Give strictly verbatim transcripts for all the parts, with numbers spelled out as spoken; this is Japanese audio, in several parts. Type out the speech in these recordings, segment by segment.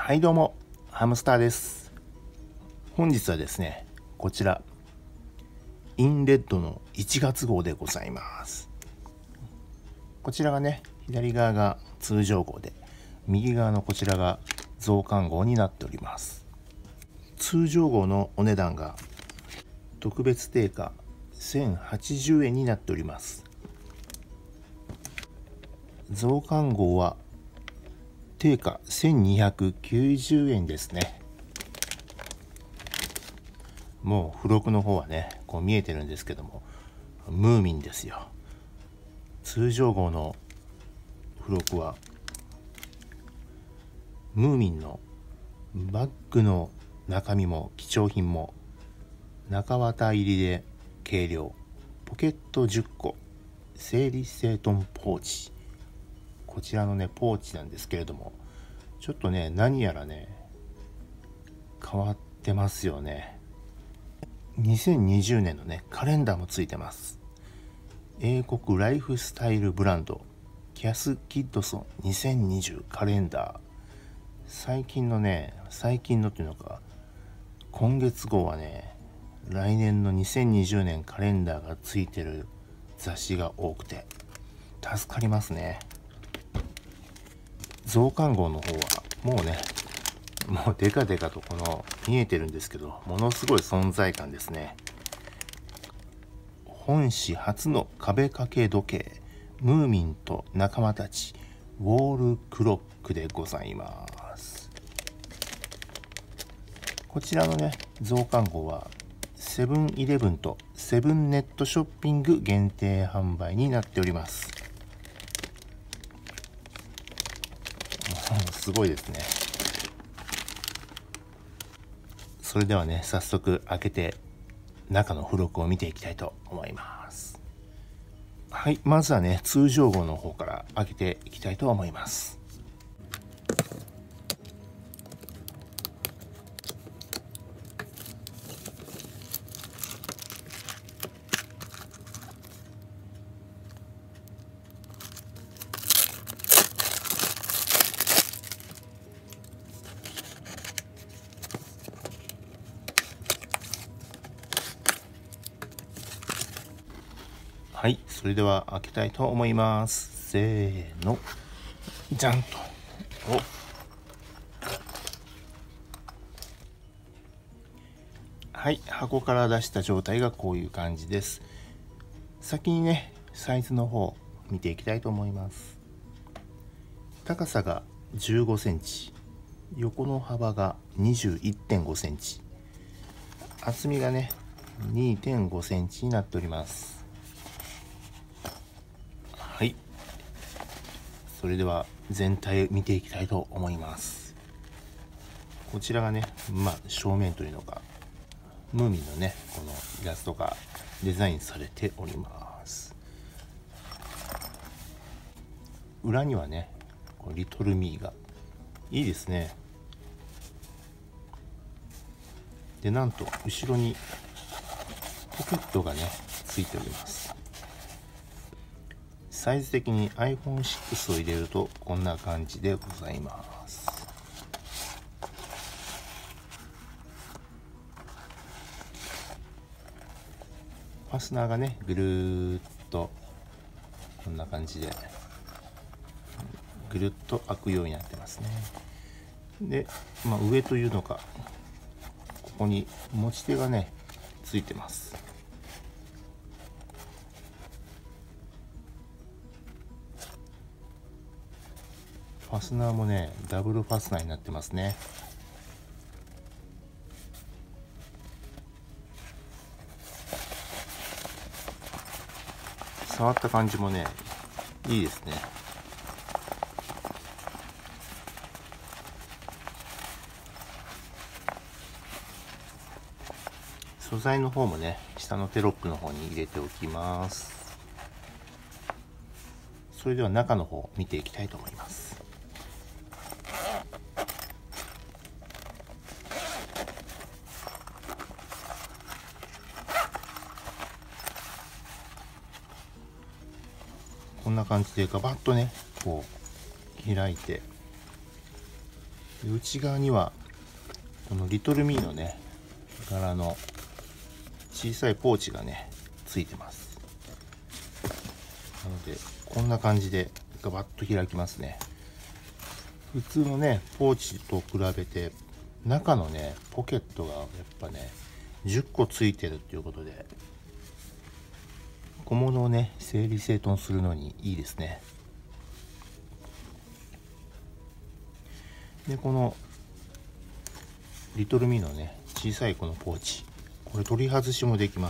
はいどうも、ハムスターです。本日はですね、こちらインレッドのいちがつ号でございます。こちらがね、左側が通常号で、右側のこちらが増刊号になっております。通常号のお値段が特別定価せんはちじゅうえんになっております。増刊号は定価せんにひゃくきゅうじゅうえんですね。もう付録の方はね、こう見えてるんですけども、ムーミンですよ。通常号の付録はムーミンのバッグの中身も貴重品も中綿入りで軽量、ポケットじゅっこ、整理整頓ポーチ。こちらのねポーチなんですけれども、ちょっとね何やらね変わってますよね。にせんにじゅうねんのねカレンダーもついてます。英国ライフスタイルブランドキャスキッドソンにせんにじゅうカレンダー。最近のね最近のっていうのか、今月号はね来年のにせんにじゅうねんカレンダーがついてる雑誌が多くて助かりますね。増刊号の方はもうねもうデカデカとこの見えてるんですけど、ものすごい存在感ですね。本誌初の壁掛け時計ムーミンと仲間たちウォールクロックでございます。こちらのね増刊号はセブンイレブンとセブンネットショッピング限定販売になっております。すごいですね。それではね早速開けて中の付録を見ていきたいと思います。はい、まずはね通常号の方から開けていきたいと思います。はい、それでは開けたいと思います。せーの、じゃんと。お、はい、箱から出した状態がこういう感じです。先にね、サイズの方見ていきたいと思います。高さがじゅうごセンチ、横の幅が にじゅういってんごセンチ、厚みがね にてんごセンチになっております。はい、それでは全体見ていきたいと思います。こちらがね、まあ正面というのかムーミンのねこのイラストがデザインされております。裏にはねこうリトルミーがいいですね。でなんと後ろにポケットがねついております。サイズ的に アイフォンシックス を入れるとこんな感じでございます。ファスナーがねぐるーっとこんな感じでぐるっと開くようになってますね。で、まあ、上というのかここに持ち手がねついてます。ファスナーもねダブルファスナーになってますね。触った感じもねいいですね。素材の方もね下のテロップの方に入れておきます。それでは中の方見ていきたいと思います。こんな感じでガバッとねこう開いてで内側にはこのリトルミーのね柄の小さいポーチがねついてます。なのでこんな感じでガバッと開きますね。普通のねポーチと比べて中のねポケットがやっぱねじゅっこついてるっていうことで、小物をね整理整頓するのにいいですね。でこのリトルミーのね小さいこのポーチ、これ取り外しもできます。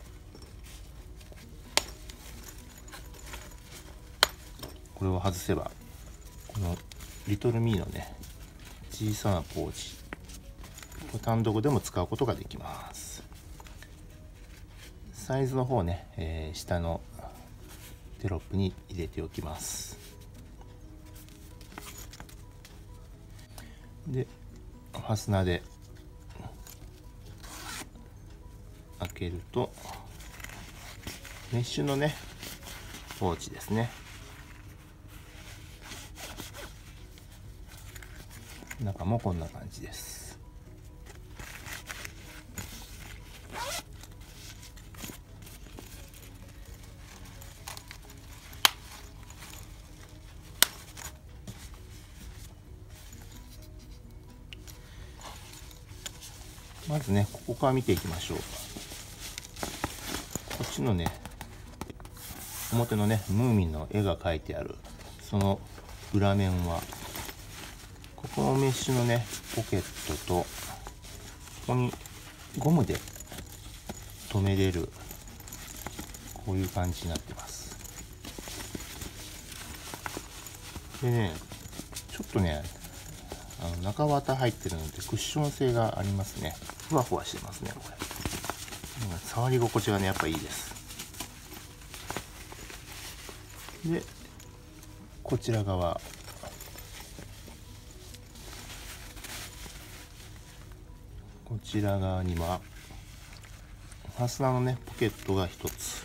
これを外せばこのリトルミーのね小さなポーチ、これ単独でも使うことができます。サイズの方ね、えー、下のテロップに入れておきます。でファスナーで開けるとメッシュのねポーチですね。中もこんな感じです。まずねここから見ていきましょう。こっちのね表のねムーミンの絵が描いてあるその裏面は、ここのメッシュのねポケットと、ここにゴムで留めれるこういう感じになってます。でねちょっとねあの中綿入ってるのでクッション性がありますね。ふわふわしてますねこれ。触り心地がねやっぱいいです。でこちら側、こちら側にはファスナーのねポケットが一つ、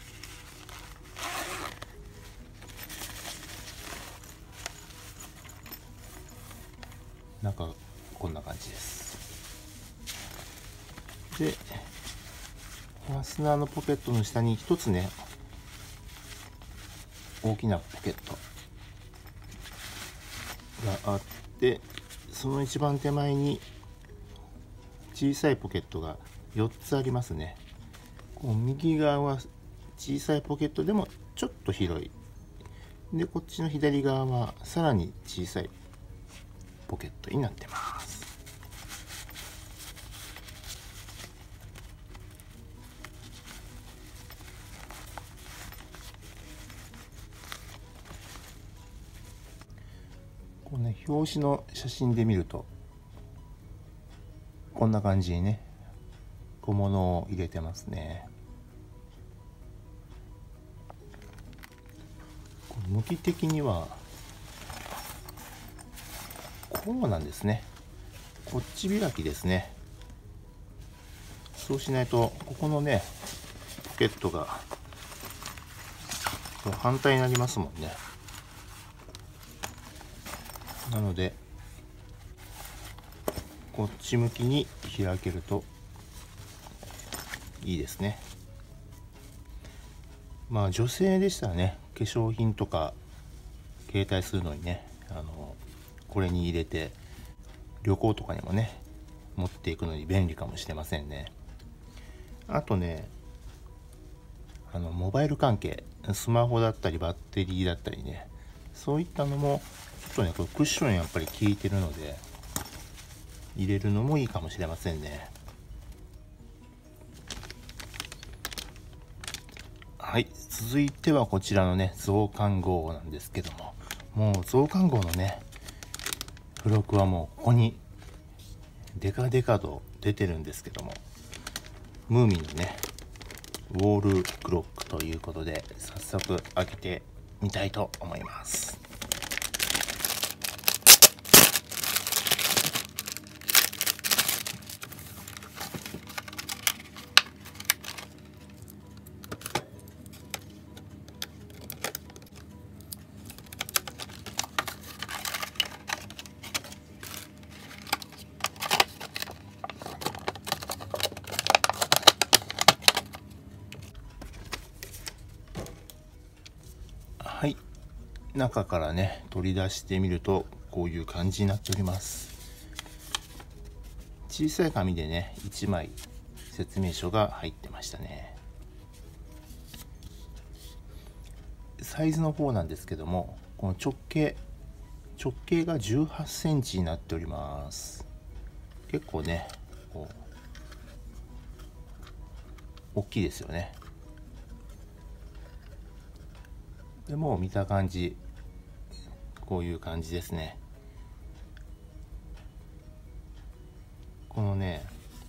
中こんな感じです。でファスナーのポケットの下に一つね大きなポケットがあって、その一番手前に小さいポケットがよっつありますね。こう右側は小さいポケットでもちょっと広いで、こっちの左側はさらに小さいポケットになってます。このね表紙の写真で見るとこんな感じにね小物を入れてますね。向き的にはこうなんですね。こっち開きですね。そうしないとここのねポケットが反対になりますもんね。なのでこっち向きに開けるといいですね。まあ女性でしたらね化粧品とか携帯するのにねあのこれに入れて旅行とかにもね持っていくのに便利かもしれませんね。あとねあのモバイル関係、スマホだったりバッテリーだったりね、そういったのもちょっとねこれクッションやっぱり効いてるので入れるのもいいかもしれませんね。はい、続いてはこちらのね増刊号なんですけども、もう増刊号のね付録はもうここにデカデカと出てるんですけども、ムーミンのねウォールクロックということで早速開けてみたいと思います。 中からね取り出してみるとこういう感じになっております。小さい紙でねいちまい説明書が入ってましたね。サイズの方なんですけども、この直径直径がじゅうはちセンチになっております。結構ねこう大きいですよね。でもう見た感じこういう感じですね。このね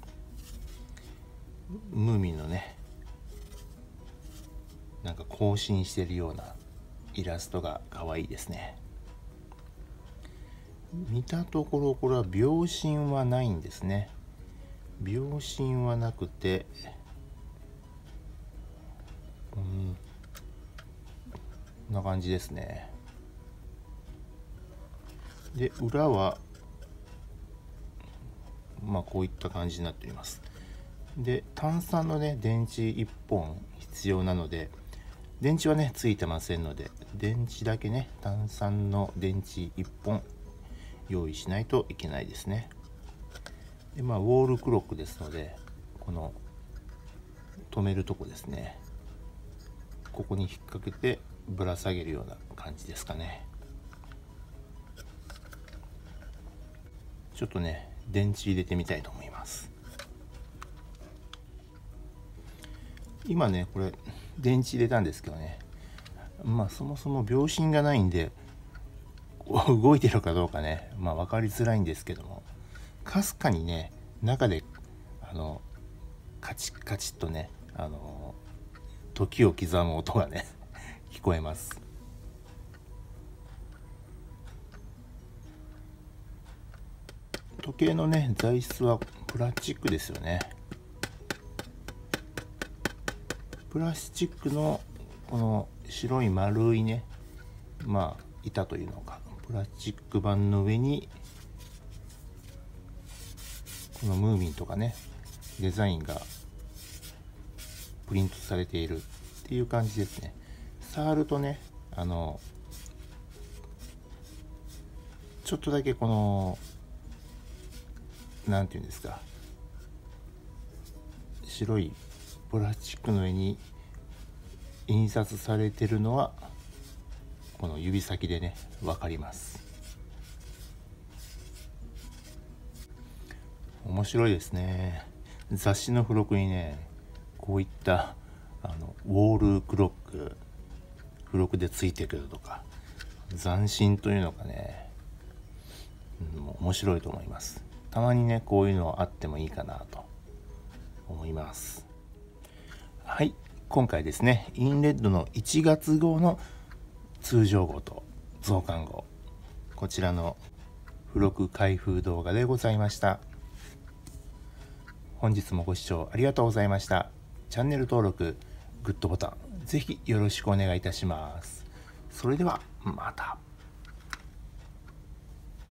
ムーミンのねなんか行進してるようなイラストが可愛いですね。見たところこれは秒針はないんですね。秒針はなくて、うん、こんな感じですね。で裏はまあこういった感じになっております。で単三のね電池いっぽん必要なので、電池はねついてませんので、電池だけね単三の電池いっぽん用意しないといけないですね。でまあウォールクロックですので、この止めるとこですね、ここに引っ掛けてぶら下げるような感じですかね。ちょっとね電池入れてみたいと思います。今ねこれ電池入れたんですけどね、まあそもそも秒針がないんで動いてるかどうかねまあ分かりづらいんですけども、かすかにね中であのカチッカチッとねあの時を刻む音がね聞こえます。時計のね材質はプラスチックですよね。プラスチックのこの白い丸いねまあ板というのかプラスチック板の上にこのムーミンとかねデザインがプリントされているっていう感じですね。触るとねあのちょっとだけこのなんていうんですか、白いプラスチックの上に印刷されてるのはこの指先でね分かります。面白いですね。雑誌の付録にねこういったあのウォールクロック付録でついてくるとか斬新というのがね、うん、面白いと思います。たまにねこういうのあってもいいかなと思います。はい、今回ですねインレッドのいちがつ号の通常号と増刊号、こちらの付録開封動画でございました。本日もご視聴ありがとうございました。チャンネル登録、グッドボタンぜひよろしくお願いいたします。それではまた。